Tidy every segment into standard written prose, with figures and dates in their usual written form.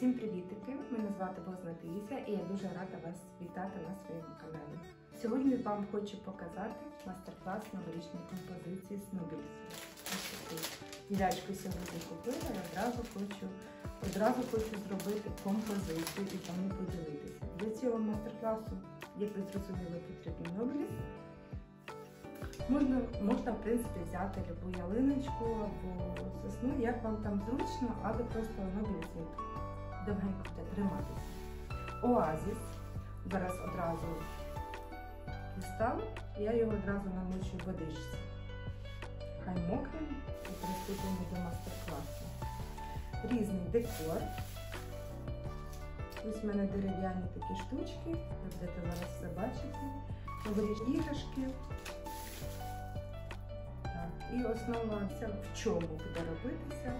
Всім привітики! Мене звати Возна Таїся і я дуже рада вас вітати на своєму каналі. Сьогодні вам хочу показати майстер-клас новорічної композиції з Нобілісу. Ось таку гілячку сьогодні купила і одразу хочу зробити композицію і вами поділитися. Для цього майстер-класу, як ви зрозуміли, потрібен Нобіліс. Можна, в принципі, взяти любу ялиночку або сосну, як вам там зручно, але просто Нобіліс довгенько буде триматися. Оазіс. Зараз одразу дістала, я його одразу намочу в водичці. Хай мокне і приступимо до майстер-класу. Різний декор. Ось в мене дерев'яні такі штучки, ви будете зараз все бачити. Новорічні іграшки. І основа в чому буде робитися.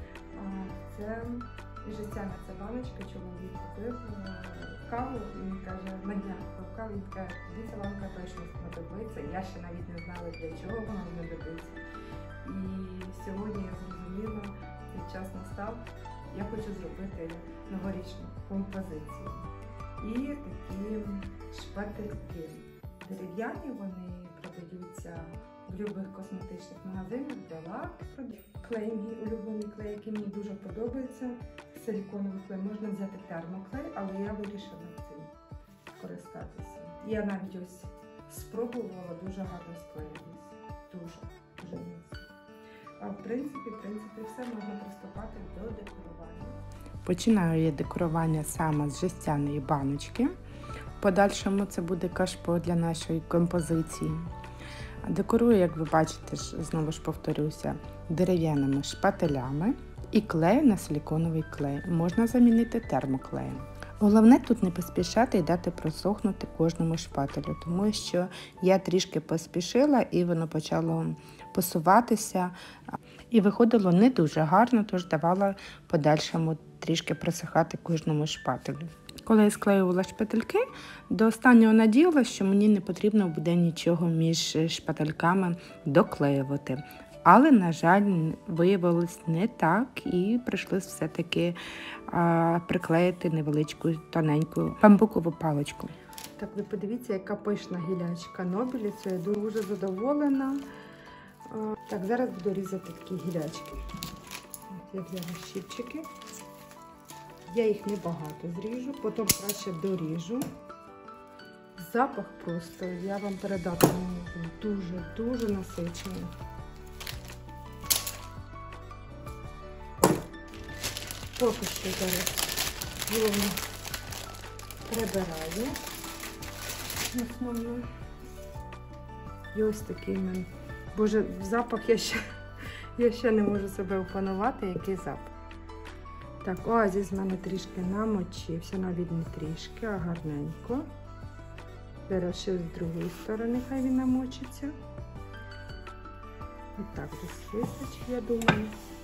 Це жестяна баночка, чоловік купив каву, він каже, на днях купив каву, він каже, ця банка точно знадобиться. Я ще навіть не знала, для чого вона знадобиться. І сьогодні я зрозуміла, цей час настав, я хочу зробити новорічну композицію. І такі шпательки дерев'яні, вони продаються в будь-яких косметичних магазинах, де лак, клей, мій улюблений клей, який мені дуже подобається, силіконовий клей. Можна взяти термоклей, але я вирішила цим користатися. Я навіть ось спробувала, дуже гарно склеїлось. Дуже міцно. А в принципі, все, можна приступати до декорування. Починаю я декорування саме з жестяної баночки. В подальшому це буде кашпо для нашої композиції. Декорую, як ви бачите, знову ж повторюся, дерев'яними шпателями і клею на силіконовий клей. Можна замінити термоклеєм. Головне тут не поспішати і дати просохнути кожному шпателю, тому що я трішки поспішила і воно почало посуватися і виходило не дуже гарно, тож давала подальшому трішки просихати кожному шпателю. Коли я склеювала шпательки, до останнього надіяла, що мені не потрібно буде нічого між шпательками доклеювати. Але, на жаль, виявилось не так і прийшлось все-таки приклеїти невеличку тоненьку бамбукову паличку. Так, ви подивіться, яка пишна гілячка Нобілісу, я дуже задоволена. Так, зараз буду різати такі гілячки. Я взяла щипчики. Я їх небагато зріжу, потім краще доріжу. Запах просто, я вам передати не можу, дуже насичений. Поки що зараз головне прибираю основно. І ось такий в мене. Боже, запах я ще не можу себе опанувати, який запах. Так, оазіс в мене трішки намочився, навіть не трішки, а гарненько. Зараз ще з другої сторони хай він намочиться. І так, десь вистачить, я думаю.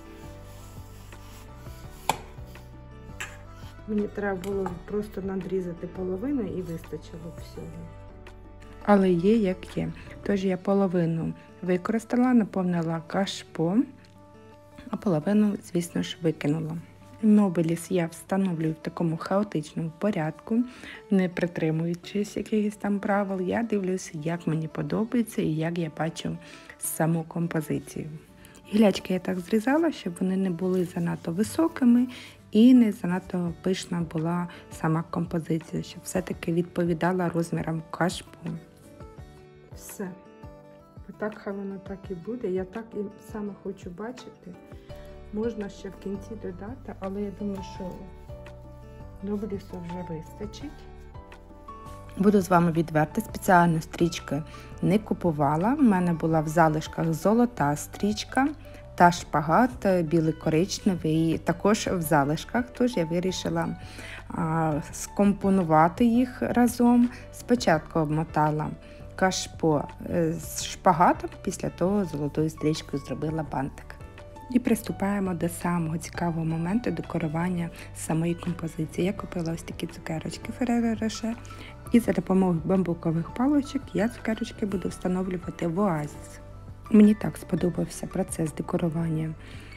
Мені треба було просто надрізати половину і вистачило всього. Але є як є. Тож я половину використала, наповнила кашпо, а половину, звісно ж, викинула. Нобіліс я встановлюю в такому хаотичному порядку, не притримуючись якихось там правил. Я дивлюся, як мені подобається і як я бачу саму композицію. Гілячки я так зрізала, щоб вони не були занадто високими і не занадто пишна була сама композиція, щоб все-таки відповідала розмірам кашпо. Все. Отак хай воно так і буде. Я так і саме хочу бачити. Можна ще в кінці додати, але я думаю, що Нобілісу вже вистачить. Буду з вами відверта, спеціально стрічки не купувала. У мене була в залишках золота стрічка та шпагат білий-коричневий, також в залишках, тож я вирішила скомпонувати їх разом. Спочатку обмотала кашпо з шпагатом, після того золотою стрічкою зробила бантик. І приступаємо до самого цікавого моменту декорування самої композиції. Я купила ось такі цукерочки Ferrero Rocher і за допомогою бамбукових паличок я цукерочки буду встановлювати в оазіс. Мені так сподобався процес декорування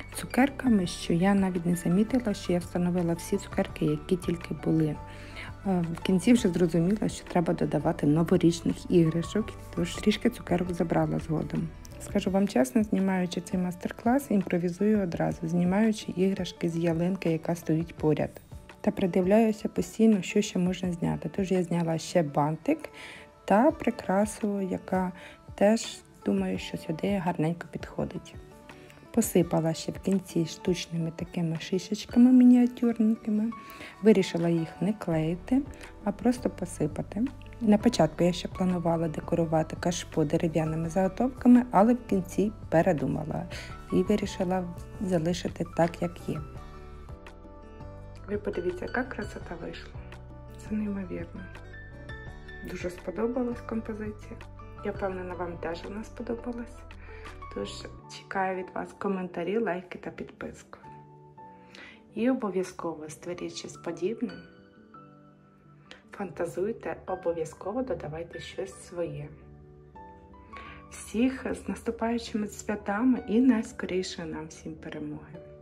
цукерками, що я навіть не замітила, що я встановила всі цукерки, які тільки були. В кінці вже зрозуміла, що треба додавати новорічних іграшок, тож трішки цукерок забрала згодом. Скажу вам чесно, знімаючи цей мастер-клас, імпровізую одразу, знімаючи іграшки з ялинки, яка стоїть поряд. Та придивляюся постійно, що ще можна зняти. Тож я зняла ще бантик та прикрасу, яка теж, думаю, що сюди гарненько підходить. Посипала ще в кінці штучними такими шишечками мініатюрненькими. Вирішила їх не клеїти, а просто посипати. На початку я ще планувала декорувати кашпо дерев'яними заготовками, але в кінці передумала і вирішила залишити так, як є. Ви подивіться, яка красота вийшла. Це неймовірно. Дуже сподобалась композиція. Я впевнена, вам теж вона сподобалась. Тож чекаю від вас коментарі, лайки та підписку. І обов'язково створіть щось подібне. Фантазуйте, обов'язково додавайте щось своє. Всіх з наступаючими святами і найскоріше нам всім перемоги!